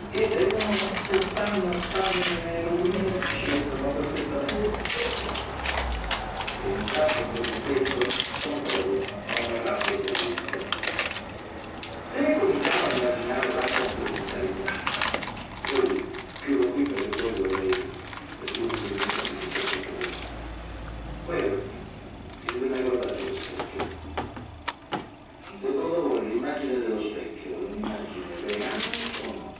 e devono portarlo a stare l'opinione scelta la perfettamente. In caso di questo controllo non la posizione. Se cominciamo a immaginare la composizione, poi più lo qui per quello quello bisogna guardare lo specchio. Secondo voi l'immagine dello specchio è un'immagine reale o no?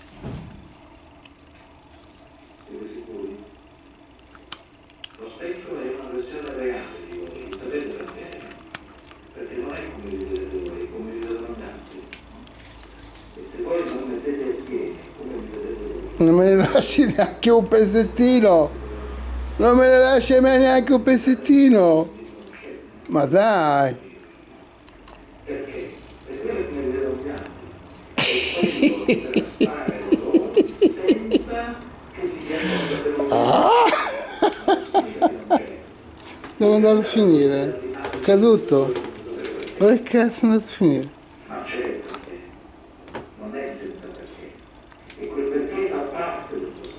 Siete sicuri? Lo specchio è una versione reale di voi, sapete perché? Perché non è come vi vedete voi, è come vi vedono gli altri. E se voi non mettete assieme come vi vedete voi. Non me ne lasci neanche un pezzettino! Non me ne lasci mai neanche un pezzettino! Ma dai! Perché? Perché è come vi vedono gli altri. E poi devono stare loro senza che si chiamano Dove è andato a finire? È caduto? Dove cazzo è andato a finire? ma certo, non è senza perché. E quel perché fa parte del processo.